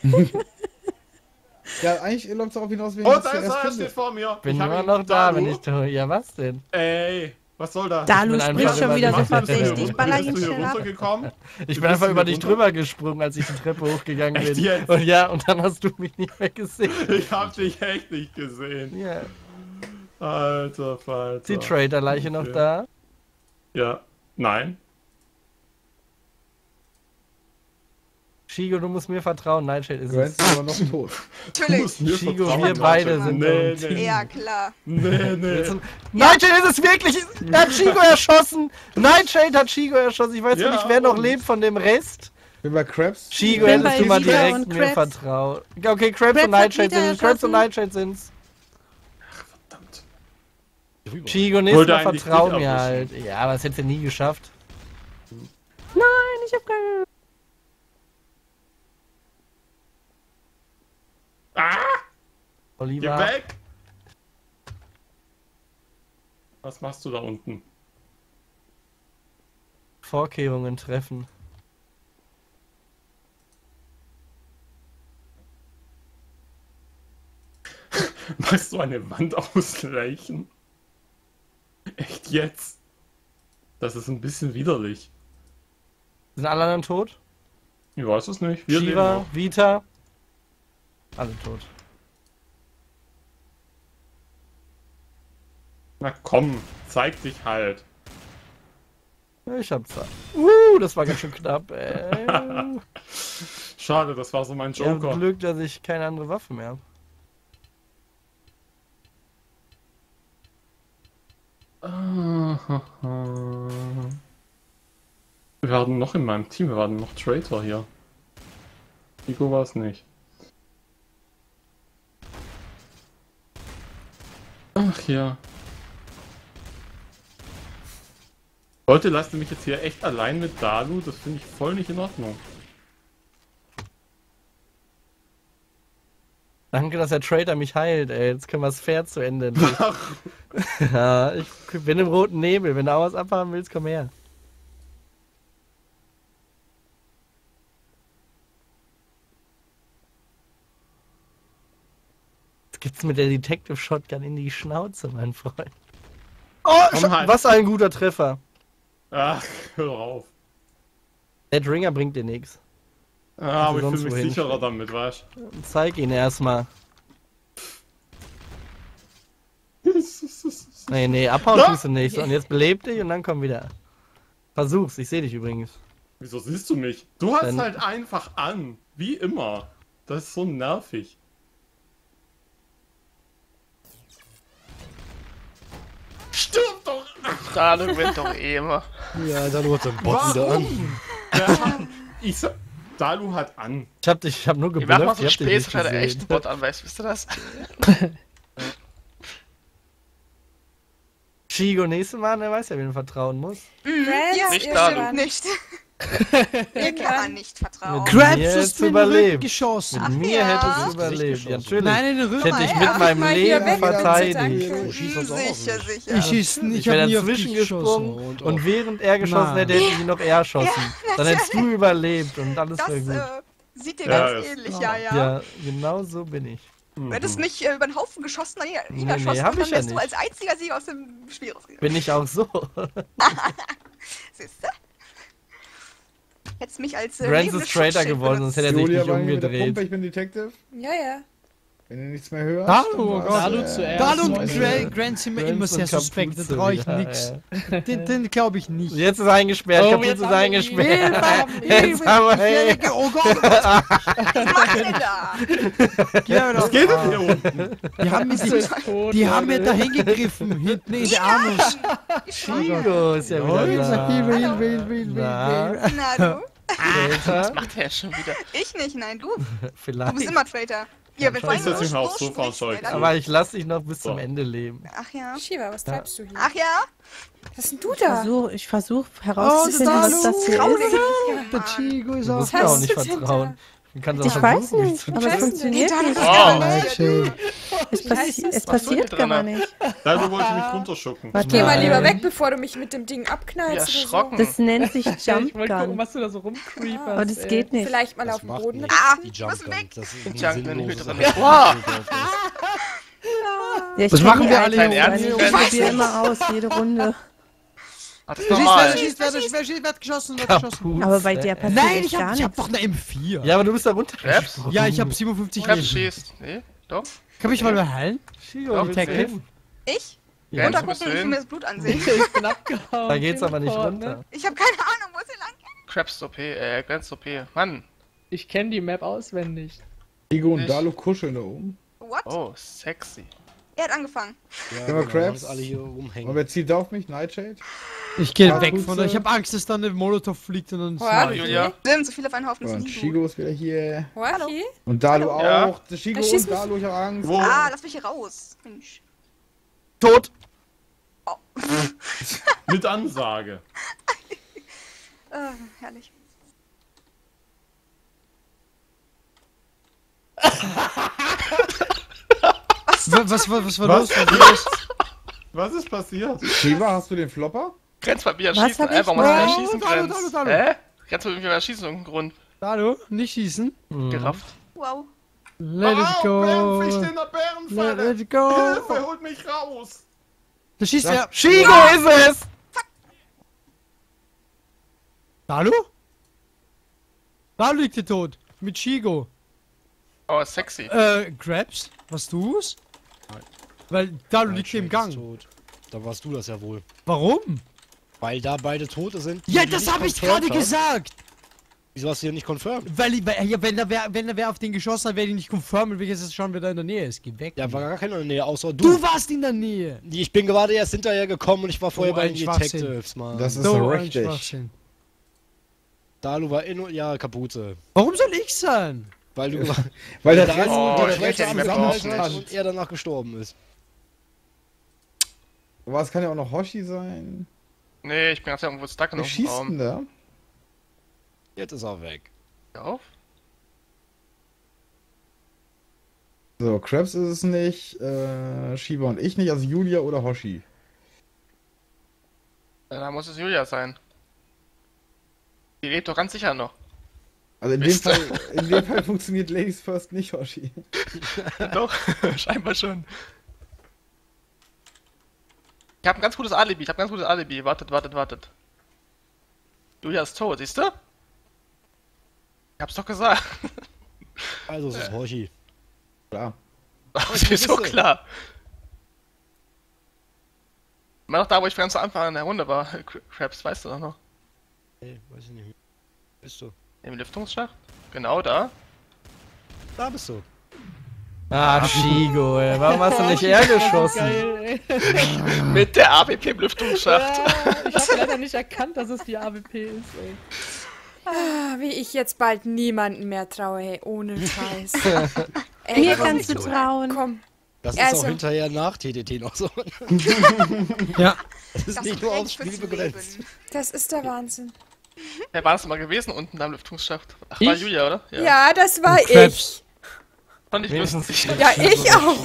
Ja, eigentlich läuft es darauf hinaus, wenn Oh, man da ist er, er steht findet. vor mir. Bin Ich hab immer ihn- noch da, wenn Dalu. ich tue. Ja, was denn? Ey, was soll das? Dalu bin spricht einfach schon wieder so über- verdächtig. Baller Bist ihn du hier schnell ab. runtergekommen? Ich Du bin bist einfach hier über dich runter? drüber gesprungen, als ich die Treppe hochgegangen Echt bin. jetzt? Und ja, und dann hast du mich nicht mehr gesehen. Ich hab dich echt nicht gesehen. Ja. Alter Falter. Ist die Trader-Leiche noch Okay. da? Ja. Nein. Shigo, du musst mir vertrauen. Nightshade ist Grant es. ist aber noch tot. Du Natürlich. musst mir Shigo, vertrauen, wir beide Leute. sind Nee, so- nee. Ja, klar. Nee, nee. Nightshade ist es wirklich! Er hat Shigo erschossen! Nightshade hat Shigo erschossen. Ich weiß Ja, nicht, wer noch und- lebt von dem Rest. Bin bei Krabs. Shigo, bin hättest bei du mal Vita direkt und mir Krabs. vertraut. Okay, Krabs Krabs und hat Nightshade Vita sind es. Krabs und erschossen. Nightshade sind's. Verdammt. Shigo, nächstes Wollte Mal eigentlich vertrau dich mir erwischen. halt. Ja, aber das hättest du nie geschafft. Nein, ich hab keine. Ah! Geh Oliver. weg! Was machst du da unten? Vorkehrungen treffen. Magst du eine Wand ausgleichen? Echt jetzt? Das ist ein bisschen widerlich. Sind alle anderen tot? Ich weiß es nicht. Wir leben Shiva, noch. Vita. Alle tot. Na komm, zeig dich halt. Ich hab Zeit. Uh, das war ganz schön knapp, ey. Schade, das war so mein Ich hab Joker. Glück, dass ich keine andere Waffe mehr habe. Wir hatten noch in meinem Team, wir hatten noch Traitor hier. Nico war es nicht. Ach ja. Leute, lasst ihr mich jetzt hier echt allein mit Dalu? Das finde ich voll nicht in Ordnung. Danke, dass der Trader mich heilt, ey. Jetzt können wir es fair zu Ende legen. Ja, ich bin im roten Nebel. Wenn du auch was abhaben willst, komm her. Was gibt's mit der Detective Shotgun in die Schnauze, mein Freund? Oh, Komm Sch- halt. was ein guter Treffer. Ach, hör auf. Der Ringer bringt dir nichts. Ah, aber ich sonst fühle mich wohin sicherer stellen. damit, weißt Zeig ihn erstmal. du? Nee, nee, abhauen Ja. tust du nicht. So, und jetzt beleb dich und dann komm wieder. Versuch's, ich sehe dich übrigens. Wieso siehst du mich? Du hast Dann- halt einfach an. Wie immer. Das ist so nervig. Stirb doch! Dalu gewinnt doch eh immer. Ja, dann wird der Bot wieder an. Ja, ich sag, Dalu hat an. Ich hab dich, ich hab nur Ich mach mal geblufft, so ich hab dich spät, nicht wenn er echt gesehen. einen Bot anweist, wisst ihr das? Shigo, nächstes Mal, der weiß ja, wem er vertrauen muss. Grant, Ja, Nicht ihr Dalu. stimmt nicht. Mir kann man nicht vertrauen. Mit Krabs mir ist hättest du mir in den Rücken überlebt. geschossen. Mit mir ja. hättest du Ins Gesicht überlebt. geschossen. Ja, natürlich. Nein, in den Ich Rücken. hätte dich Ja, mit meinem mal hier Leben weg, bitte, verteidigt. danke. Du schießt uns auch Sicher, nicht. sicher. Ich schieße nicht, Ich ich wäre hab nie auf dich dazwischen geschossen. gesprungen Und und auch. während er geschossen Nein. hätte, hätte ich ihn noch er erschossen. Dann hättest du überlebt und alles Das wäre gut. äh, sieht dir Ja, ganz ist ähnlich, ja, ja. Ja, genau so bin ich. Du hättest mich äh, über den Haufen geschossen, dann ihn Nee, ihn nee, erschossen hab und dann ich ja wärst du nicht. als einziger Sieger aus dem Spiel rausgegangen. Bin ich auch so. Siehst du? Hättest mich als äh, Grant lebendes ist Traitor Schutzschild geworden, sonst hätte er sich Julia nicht war mit der Pumpe, umgedreht. ich bin Detective. Ja, ja. Wenn ihr nichts mehr hört. Dalu, dann oh war's, Gott. Dalu äh, zuerst. Dalu und Leute. Gra- Grant sind mir immer Grants sehr und suspekt, da Kapuze traue ich wieder, nix. ja. Den, den glaube ich nicht. Jetzt ist er eingesperrt, Oh, Kapuze jetzt ist haben wir ihn. eingesperrt. Hilfe, Jetzt haben wir Hilfe, ihn. oh Gott, oh Gott. Was macht ihr denn da? Ja, Was geht denn hier unten? die haben mir, die, Tot, die haben mir Leute. da hingegriffen, hinten in der Anus. Chigo ist ja wieder Hilfe, da. Hilfe, Hilfe, Hilfe, Hilfe, Na. Hilfe. Na du? Was Traitor? macht der schon wieder? Ich nicht, nein, du. Du bist Vielleicht. immer Traitor. Ja, wir schon. wollen Ich setz mich mal nur aufs Sofa und schau ich zu. Aber ich lasse dich noch bis zum So. Ende leben. Ach ja. Shiva, was treibst du hier? Ach ja? Was ist denn du da? Versuch, ich versuche Oh, herauszufinden, Dalu. was das hier Trau ist. dich nicht, Der Mann. Chigo ist Du auch musst Was mir auch hast nicht du denn vertrauen. Du kannst auch Ich weiß versuchen, mich nicht, zu aber es treffen. funktioniert Dalu, nicht. das Wow. kann man nicht. schön. Es, Wie passi heißt das es denn? passiert dran? gar nicht. Da wollte ich mich runterschucken. Warte Geh mal mal. lieber weg, bevor du mich mit dem Ding Wie abknallst oder erschrocken. Das nennt sich Ich Jump wollte gucken, Gun. was du da so rumcreeperst. Aber das ey. geht so. nicht. Vielleicht mal Das auf den macht Boden. nichts, Ah, die ich Jump muss Gun. weg. Das ist ein Jump Gun, sinnloses ich will Verhalten, Wow. das drauf ist. Ja, ich Was kenn machen die wir Einstellung, alle hier? Ich Dein Ernst? probiere immer aus, jede Runde. Ach, das ist Schießt, normal. wer schießt, wer schießt, wer schießt, wer hat geschossen, wer hat geschossen. Kaputt. Aber bei der passiert Nein, echt ich gar hab, ich hab nichts. doch eine M vier. Ja, aber du bist da runter. Krebs? Ja, ich hab siebenundfünfzig Krebs Leben. schießt. Nee, doch. Kann mich mal beheilen? Shigo, Ja, willst du Detective. hin? Ich? Ja, Renz, Runter bist du gucken, ich will mir hin? das Blut ansehen. Ich bin abgehauen. da geht's aber nicht Teleport, runter. ne? Ich habe keine Ahnung, wo es hier lang geht. Krebs O P, äh, Grenz O P. Mann. Ich kenne die Map auswendig. Igo und Nicht. Dalu kuscheln da oben. What? Oh, sexy. Er hat angefangen. Ja, Ja, genau, Krabs. alle hier Und rumhängen. wer zieht da auf mich? Nightshade? Ich geh Ja, weg gut, von so. da. Ich hab Angst, dass da eine Molotov fliegt und dann... What? Oh, Julia. Stimmt, so viel auf einen Haufen ist Und nicht gut. Shigo ist wieder hier. Joachim? Und Dalu Ja. auch. Der Shigo Er schießt und mich- Dalu, ich hab Angst. Wo? Ah, lass mich hier raus. Mensch. Tot. Oh. Mit Ansage. äh, herrlich. Was, was, was, was war Was? los? Was war los? Was ist passiert? Shiva, hast du den Flopper? Grenz bei mir Was erschießen. hab Äh, ich? warum hast du Oh, erschießen, Dalu, Grenz? Dalu, Dalu. Hä? Grenz will mich erschießen, irgendeinen Grund. Hallo? Nicht schießen? Gerafft. Wow. Let it Au, go. Bärenfisch in der Let Bärenfalle. it go. Hilfe, holt mich raus. Da schießt er. Shigo ist es. Dalu? Dalu liegt hier tot. Mit Shigo. Oh, sexy. Äh, Krabs? Was du's? Nein. Weil Dalu Mein liegt hier im Schwert ist Gang. tot. Da warst du das ja wohl. Warum? Weil da beide Tote sind. die Ja, du das nicht habe ich confirmed gerade hast. gesagt. Wieso hast du hier nicht confirmed? Weil, ich- weil ja, wenn da wer, wenn da wer auf den geschossen hat, werde ich nicht confirmen, welches ist schon wieder in der Nähe ist. Geh weg. Ja, war gar keiner in der Nähe, außer du. du warst in der Nähe. Ich bin gerade erst hinterher gekommen und ich war vorher Oh, bei ein den Schwachsinn. Detectives, Mann. Das ist So so ein richtig. Schwachsinn. Dalu war in und ja, Kapuze. Warum soll ich sein? Weil du Weil der Dalu Rest Oh, der ich Schwäche hätte die am Map Sammel auch hat nicht. und er danach gestorben ist. Aber es kann ja auch noch Hoshi sein. Nee, ich bin gerade irgendwo stuck in Wer einem schießt Raum. denn da? Jetzt ist er weg. Hör auf. So, Krabs ist es nicht, äh, Shiva und ich nicht, also Julia oder Hoshi. Ja, Da muss es Julia sein. Die lebt doch ganz sicher noch. Also in dem Mist. Fall, in dem Fall funktioniert Ladies First nicht Hoshi. Doch, scheinbar schon. Ich habe ein ganz gutes Alibi, ich habe ein ganz gutes Alibi. Wartet, wartet, wartet. Julia ist tot, siehst du? Ich hab's doch gesagt. Also es ist Hoshi. Klar. Das ist so bist du? klar. Immer noch da, wo ich ganz zu Anfang in der Runde war. Krabs, weißt du doch noch. Hey, weiß ich nicht mehr. Bist du? Im Lüftungsschacht? Genau da. Da bist du. Ah, Shigo, ey. Warum hast du nicht eher geschossen? Geil, ey. Mit der A W P im Lüftungsschacht. Ja, ich habe leider nicht erkannt, dass es die A W P ist, ey. Ah, wie ich jetzt bald niemanden mehr traue, hey, ohne Scheiß. Ey, Mir komm, kannst du trauen. komm. Das ist Also- auch hinterher nach T T T noch so. Ja. Das ist Das nicht nur brennt aufs Spiel fürs begrenzt. Leben. Das ist der Wahnsinn. Wer war das mal gewesen unten da im Lüftungsschacht? Ach, war Ich? Julia, oder? Ja, das war ich. Krabs. Fand ich lustig. Ja, ich auch.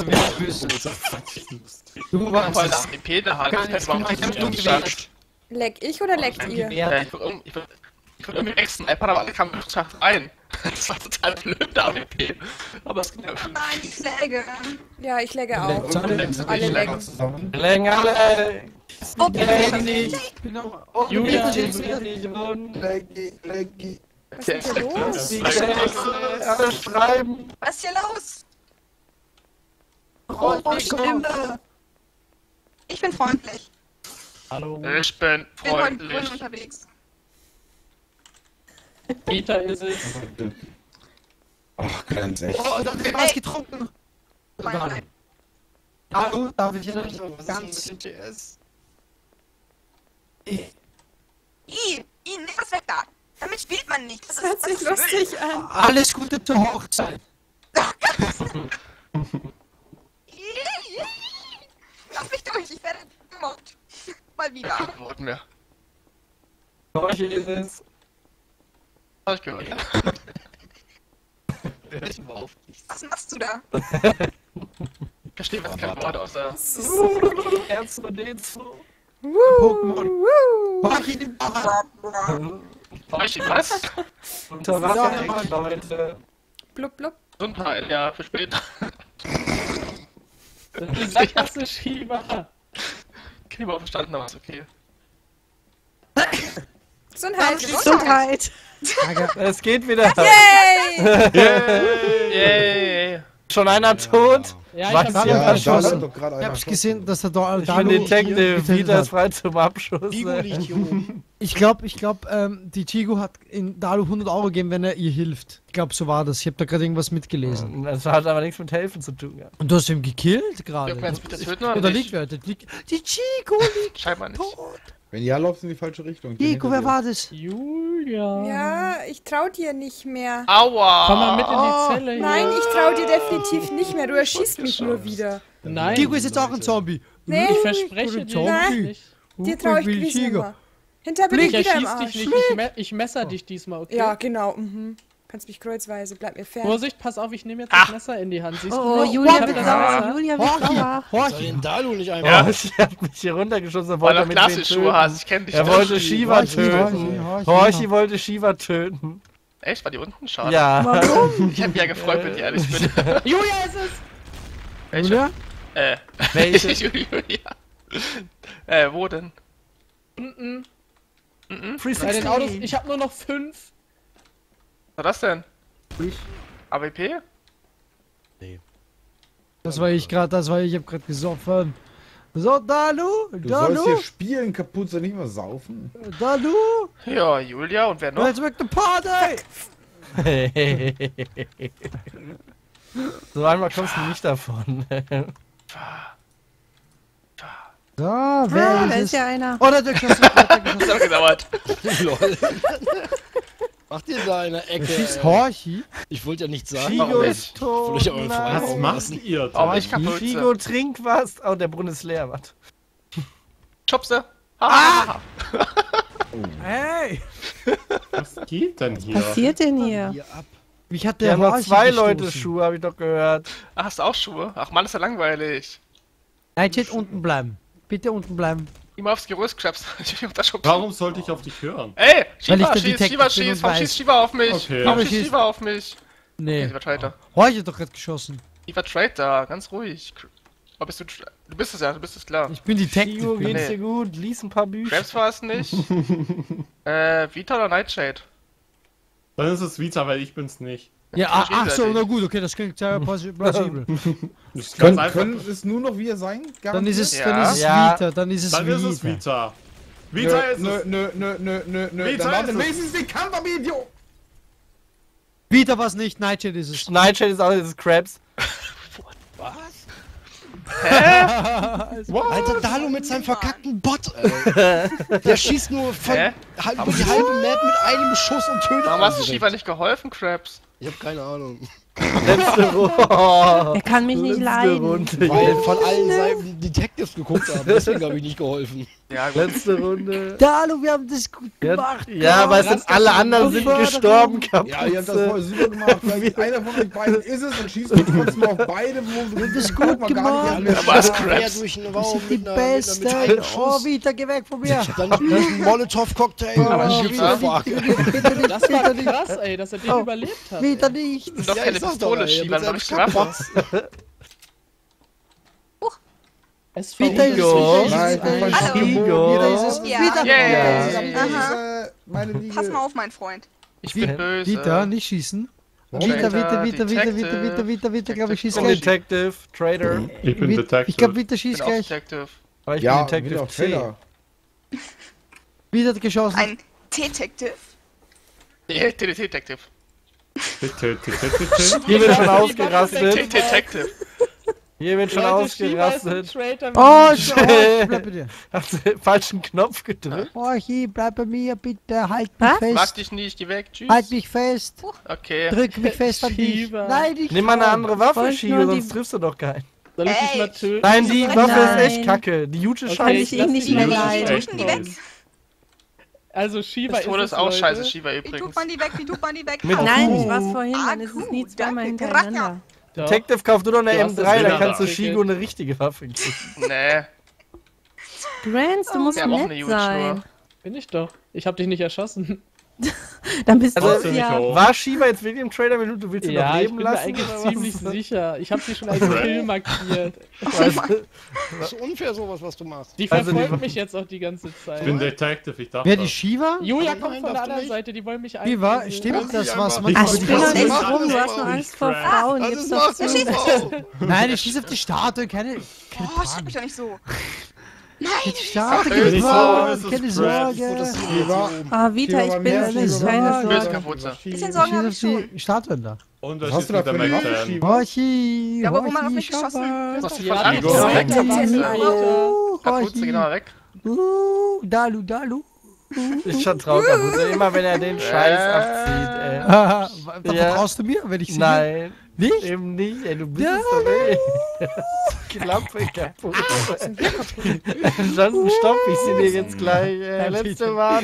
Du warst Voll der A W P, der Hahn. Ich war im Lüftungsschacht. Leck ich oder leckt ihr? Ja, ich würde ich würd, ich würd irgendwie wechseln, aber alle kamen im Lüftungsschacht rein. Das war total blöd, der A W P. Aber es ging ja schon. Nein, die Schläge. Ja, ich legge auch. Alle Alle lecken. Zusammen. Längen alle. Oh, Längen nicht. Julia, Leggy, leggy. Was ist denn hier los? Alle schreiben. was ist hier los? Ich bin freundlich. Hallo. Ich bin Ich bin heute grün freundlich. unterwegs. Peter ist es. Ach, ganz echt. Oh, da hat was getrunken. Mein Leib. Hallo, darf ich noch Was ganz... ist denn mit C T S? I, I, nimm das weg da. Damit spielt man nicht. Das Das hört ist, sich das ist lustig an. Alles Gute zur Hochzeit. I, I, lass mich durch, ich werde gemobbt. Mal wieder. Wurden wir. Hoshi ist es. Hab ich gehört. Was machst du da? verstehe, was kein Wort außer. R zwei D zwei. Pokémon. Weißt du was? Unter Wasser, Leute. Blub, blub. Gesundheit, ja, für später. Das ist Shiva. Okay, aber verstanden, aber ist okay. Gesundheit. Gesundheit. Es geht wieder. Yay! Yay! Schon einer tot? Ja, ich Was? hab Ja, Ja, da erschossen. hat doch gerade Ich einer hab's gesehen, dass der da Ich bin Detective, Vita ist frei zum Abschuss. Vigo liegt hier oben. Ich glaube, ich glaube, ähm, die Chigo hat in Dalu hundert Euro gegeben, wenn er ihr hilft. Ich glaube, so war das. Ich habe da gerade irgendwas mitgelesen. Das hat aber nichts mit helfen zu tun. Ja. Und du hast ihn gekillt gerade. Dürfen wir jetzt bitte töten oder Oder nicht? liegt wer? Die, die Chigo liegt Scheinbar nicht. tot. Wenn ja, laufst du in die falsche Richtung. Ich bin Chigo, hinter wer dir. war das? Julia. Ja, ich trau dir nicht mehr. Aua! Komm mal mit in die Zelle hier. Nein, ich trau dir definitiv nicht mehr. Du erschießt mich nur wieder. Nein. Chigo ist jetzt auch ein Zombie. Nee, Ich verspreche dir Zombie. nicht. dir trau ich will gewiss Chigo. nimmer. Hinter bin ich Ich wieder im erschieß dich Arsch. nicht, ich, me ich messer dich diesmal, okay? Ja, genau. Mhm. Kannst mich kreuzweise, bleib mir fern. Vorsicht, pass auf, ich nehme jetzt Ah. das Messer in die Hand. Siehst Oh, du? Julia Ich hab wird das sauer. Messer. Julia wird Horchi, sauer. Soll Horchi. den Dalu nicht einfach... Ja. Ich hab mich hier runtergeschossen und Weil wollte du mit wem Klassenschuhe töten. hast, ich kenn dich Er doch. wollte Shiva Horchi, töten. Horchi, Horchi Horchi. wollte Shiva töten. Echt? War die unten? Schade. Ja. Warum? Ich hab mich ja gefreut, wenn ich ehrlich bin. Julia ist es! Welche? Julia? Äh. Welche? Julia. Äh, wo denn? Unten. Mhm. Bei den Autos. Ich hab nur noch fünf. Was war das denn? Ich. A W P? Das war ich gerade, das war ich, ich hab gerade gesoffen. So, Dalu, Du sollst Dalu, hier spielen, kaputt, soll nicht mal saufen. Dalu, Ja, Julia und wer noch? let's make the party! So einmal kommst du nicht davon. So, Ah, wer da ist ist es? ja einer. Oh, der hat geschossen, der hat geschossen. Das hat gedauert. Lol. Macht ihr da in der Ecke? Schießt ey? Horchi? Ich wollte ja nicht sagen. Chigo aber ist ich will euch aber tot. vor allem Was augen macht lassen. ihr Warum da? nicht kaputt? Chigo, trink was. Oh, der Brunnen ist leer, was? Schubse. Ah! Hey! Was geht denn hier? Was passiert denn hier? Hier ab. Mich hat Wir der haben noch Horchi zwei Leute gestoßen. Schuhe, habe ich doch gehört. Ach, hast du auch Schuhe? Ach Mann, ist ja langweilig. Nein, steht unten bleiben. Bitte unten bleiben. Immer aufs Gerüst, Krebs. Ich will auf das Schubsen. Warum sollte ich auf dich hören? Ey! Weil ich Shiva, der schieß, Detective Shiva, bin schieß! und Warum weiß. schießt Shiva auf mich? Okay. Warum Aber schießt schieß- Shiva auf mich? Nee. Shiva Traitor. Horchi hat doch gerade geschossen. Shiva Traitor, ganz ruhig. Oh, bist du, tra- du bist es ja, du bist es klar. Ich bin Detective. Chigo, bin geht's Nee. dir gut? Lies ein paar Bücher. Krebs war es nicht. äh, Vita oder Nightshade? Dann ist es Vita, weil ich bin's nicht. Ja, ah, Verstehe ach so, ich. na gut, okay, das klingt sehr posi- plausibel. Das ist Können, ganz einfach. können es nur noch wir sein? Dann ist es, Ja. dann ist es Ja. Vita, dann ist es Dann ist es Vita. Vita. Vita Nö, ist nö, es. nö, nö, nö, nö, nö. Vita Dann ist macht es. wenigstens den Kampf, aber Idiot! Vita war's nicht, Nightshade ist es. Nightshade ist auch das ist Krabs. Was? What? Alter, Dalu mit seinem verkackten Bot, ey. Der schießt nur von Hä? halb, über die halbe Map mit einem Schuss und tötet Warum alle hast du direkt. Shiva nicht geholfen, Krebs? Ich hab keine Ahnung. Letzte Runde. Er kann mich nicht Letzte leiden. Runde. Weil von allen Seiten die Detectives geguckt haben, deswegen habe ich nicht geholfen. Ja, gut. Letzte Runde. Dalu, wir haben das gut Ja, gemacht. ja, aber es sind alle anderen sind Beförderung. gestorben, kaputt. Ja, ihr habt das voll super gemacht. Vielleicht einer von euch beiden ist es und schießt mich trotzdem auf beide, wo wir das gut gemacht. Alle Aber es quer Krebs. durch den Das Raum sind die mit, einer, mit, einer, mit Besten. einem Oh, Schuss. Vita, geh weg von mir. Dann mit einem Molotow-Cocktail. Aber Oh, Shiva- fuck. Bitte nicht, Das war bitte nicht. krass, ey, dass er den Oh. überlebt hat. Vita ey. nicht. Das ist doch Ja, keine ich sag Pistole, doch, ey, Shiva, mit eine seinem richtige Waffe. Es Vita war ist Chigo. es. Nein, Vita ist es. Hallo. Chigo. Vita ist es. Ja. Vita. Yeah. Vita ist Aha. äh, meine Liege. Pass mal auf, mein Freund. Ich bin böse. Vita, nicht schießen. Warum Vita, Traitor, Vita, Vita, Vita, Detective. Vita, Vita, Vita, Vita, glaube ich, schießt Ich bin gleich. Detective, Trader. Ich bin Vita- Detective. Ich glaube, Vita Ich schießt bin auch gleich. Detective. Aber ich Ja, bin wieder Detective auf C. Trailer. Vita hat geschossen. Ein Detective. Yeah, Detective. Bitte, bitte, bitte. Hier wird schon T- ausgerastet. Detective. Hier wird schon Leute, Shiva ist ein ausgerastet. Traitor. Oh, ich, oh, bleib bei dir. Hast du den falschen Knopf gedrückt? Horchi, bleib bei mir, bitte. Halt mich Was? Mag fest. dich nicht, geh weg. Tschüss. Halt mich fest. Okay. Drück mich fest an dich. Shiva. Nein, ich. Nimm mal eine andere Waffe, wollte Shigo, nur sonst die- triffst du doch keinen. Soll ich dich Ey. mal töten? Nein, die Nein. Waffe ist echt kacke. Die Jute Okay, Kann scheiße. ich ihn nicht mehr die- leiden. Echt Tut man die weg? nice. Also Shiva Das ist Tod es, ist auch Leute. scheiße, Shiva Wie tut übrigens. man die weg? Wie tut man die weg? Mit Hau. Nein, Kuh. ich war's vorhin, Ah, dann ist es Kuh, nie zweimal danke, hintereinander. Doch. Detective, kauf du doch eine Du hast M das drei, dann wieder kannst du da. Shigo eine richtige Waffe geben. Nee. Grants, du musst Wir haben auch eine nett Jugendschnur. sein. Bin ich doch. Ich hab dich nicht erschossen. Dann bist Also, du nicht ja. hoch. War Shiva jetzt wirklich im Trailer, wenn du willst ihn noch Ja, ich leben bin mir lassen? eigentlich oder was? ziemlich sicher. Ich hab sie schon als Kill markiert. Weißt du, Das ist unfair sowas, was du machst. Die Also, verfolgt die- mich jetzt auch die ganze Zeit. Ich bin Detective, ich dachte. Wer die Shiva? Julia Aber kommt nein, von der darfst du anderen nicht. Seite, die wollen mich Shiva, einfrieren. stimmt das, was einfach- man Ich Ach, Aber spinn die doch Frau- nicht machen rum, das du hast auch nur nicht, Angst vor Frank. Frauen. Das Gib's ist doch was zu. für eine Frau. Nein, ich schieße auf die Statue, keine, keine Oh, schreib Panik. mich doch nicht so. Die Statue Ach, gibt ey, Frauen, so, keine das ist Sorge. Shiva, Ah, Vita, ich bin mehr, nicht Shiva keine mehr, Sorge. Böse Kapuze. Bisschen Ich Sorgen habe schieße ich auf schon. die Statuen da. Und Was das hast ist du da mit der für eine Waffe, Mac Shiva? Horchi, Ja, aber wo man auf Horchi, mich geschossen Schauer. Was für Ja, Angst? die Kapuze, Zweite Horchi. geh doch mal weg. Uh, Dalu, Dalu. ich vertraue Kapuze immer, wenn er den Scheiß Äh. abzieht, ey. Haha, Ja. Vertraust du mir, wenn ich sie Nein, Nicht? eben nicht, ey, du bist Ja. es doch, ey. Klappe kaputt. Ansonsten stopp ich sie dir jetzt gleich, ey. Letzte Mal.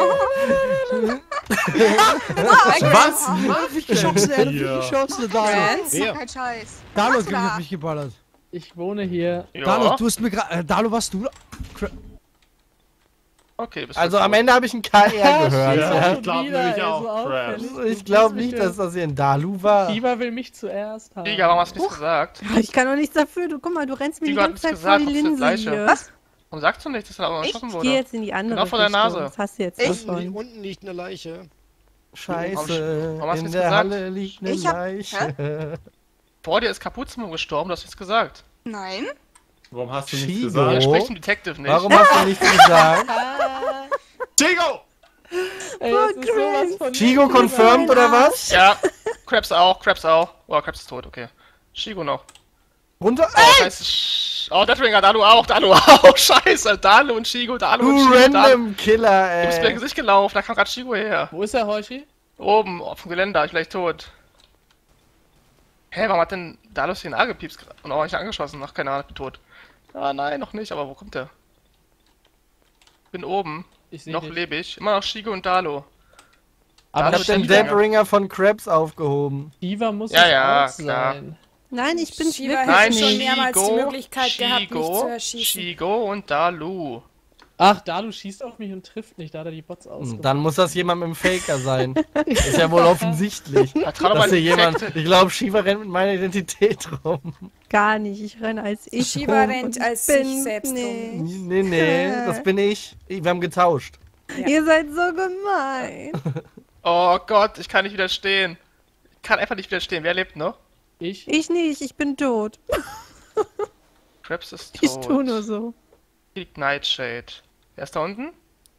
Was? Er hat mich geschossen, er hat mich Ja. geschossen, Dalu. Grants? Wer? Kein Scheiß. Dalu Was hat da? mich auf mich geballert. Ich wohne hier. Dalu, Ja. du hast mir gerade. Äh, Dalu, warst du? Cra- Okay, bist Also du am tot. Ende habe ich einen K R gehört. Ja, Ja. ich glaube Wieder, nämlich ey, auch. so Crap. auffällig. Ich glaube nicht, dass das hier ein Dalu war. Shiva will mich zuerst haben. Liga, warum hast du nichts gesagt? Ich kann doch nichts dafür. Du, guck mal, du rennst mir die Liga hat ganze Zeit nichts vor gesagt, die das ist das Linse Gleiche. hier. Was? Warum sagst du nicht, dass er auch Ich erschossen Ich wurde? gehe jetzt in die andere Genau vor der Richtung. Nase. Das hast du jetzt Ich? davon. Unten, unten liegt eine Leiche. Scheiße, Warum hast du in nichts der gesagt? Halle liegt eine Ich hab- Leiche. Vor dir ist Kapuzenmo gestorben, du hast nichts gesagt. Nein. Warum hast du nichts Shigo. Er gesagt? spricht zum Detective nicht. Warum hast du nichts gesagt? Shigo! Ey, das ist sowas von Shigo confirmed oder was? Ja, Krabs auch, Krabs auch. Oh, Krabs ist tot, okay. Shigo noch. Runter. Oh, scheiße. Sch- Oh, Deathringer, Dalu auch, Dalu auch. Scheiße, Dalu und Shigo, Dalu und Du Shigo. Dalu. random Killer, Du bist mir ins ey. Gesicht gelaufen, da kam gerade Shigo her. Wo ist der Hoshi? Oben, auf dem Geländer, ich vielleicht tot. Hä, warum hat denn Dalus hier angepiepst gra- und auch nicht angeschossen? Ach, keine Ahnung, ich bin tot. Ah, nein, noch nicht, aber wo kommt der? Bin oben, Ich sehe noch dich. lebe ich. Immer noch Shigo und Dalu. Aber Dalu Ich hab ist den der Deathringer von Krabs aufgehoben. Shiva muss Ja, es ja, auch klar. sein. Nein, ich bin Shiva wirklich Nein, hätte schon nicht. mehrmals die Shigo, Möglichkeit gehabt, mich zu Shigo, erschießen. Shigo und Dalu. Ach, Dalu schießt auf mich und trifft nicht, da hat er die Bots Hm, ausgemacht. Dann muss das jemand mit dem Faker sein. Ist ja wohl offensichtlich. Vertrau doch Dass mal hier in jemand. Detective. Ich glaube, Shiva rennt mit meiner Identität rum. Gar nicht. Ich renne als ich. Shiva rum rennt und als bin sich selbst nicht. rum. Nee, nee, das bin ich. Wir haben getauscht. Ihr seid so gemein. Oh Gott, ich kann nicht widerstehen. Ich kann einfach nicht widerstehen. Wer lebt noch? Ich? Ich nicht. Ich bin tot. Krabs ist tot. Ich tu nur so. Hier liegt Nightshade. Wer ist da unten?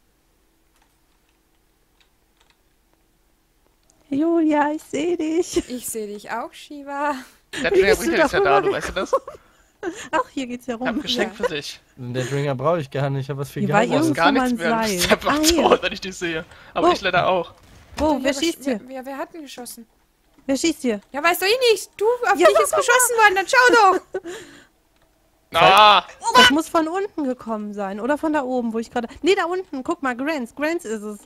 Julia, ich sehe dich. Ich sehe dich auch, Shiva. Der Trainer bist bringt du ja jetzt ja darüber Dalu, weißt du das? Ach, hier geht's ja Ich hab ein rum. Geschenk für dich. Den Deathringer brauche ich gar nicht. Ich habe was viel Hier war Geiles. Du brauchst irgendwo gar mal nichts ein mehr. Du Seil. bist einfach Ah, tot, ja. wenn ich dich sehe. Aber Oh. ich leider auch. Wo, wer Ja, schießt hier? wer, wer, wer hat denn geschossen? Wer schießt hier? Ja, weißt du eh nicht. Du, auf Ja, dich ist Mama. geschossen worden, dann schau doch. Ah! Das muss von unten gekommen sein. Oder von da oben, wo ich gerade... Nee, da unten. Guck mal, Grants. Grants ist es.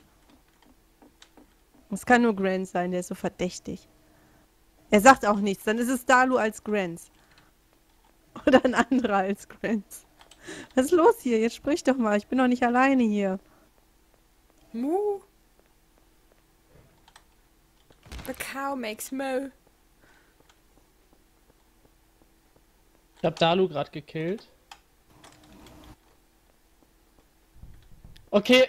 Es kann nur Grants sein, der ist so verdächtig. Er sagt auch nichts. Dann ist es Dalu als Grants. Oder ein anderer als Grants. Was ist los hier? Jetzt sprich doch mal. Ich bin doch nicht alleine hier. Moo. The cow makes moo. Ich hab Dalu gerade gekillt. Okay,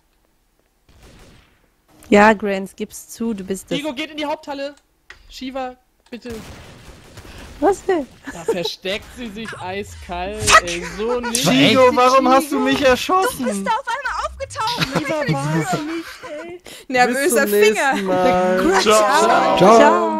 Ja, Grants, gib's zu. Du bist das. Diego geht in die Haupthalle. Shiva, bitte. Was denn? Da versteckt sie sich eiskalt. Ey, so nicht. Shigo, warum hast du mich erschossen? Bist du auf einmal aufgetaucht? Shiva, weiß nicht, ey. Nervöser Bis zum nächsten Finger. Mal. Ciao! Ciao.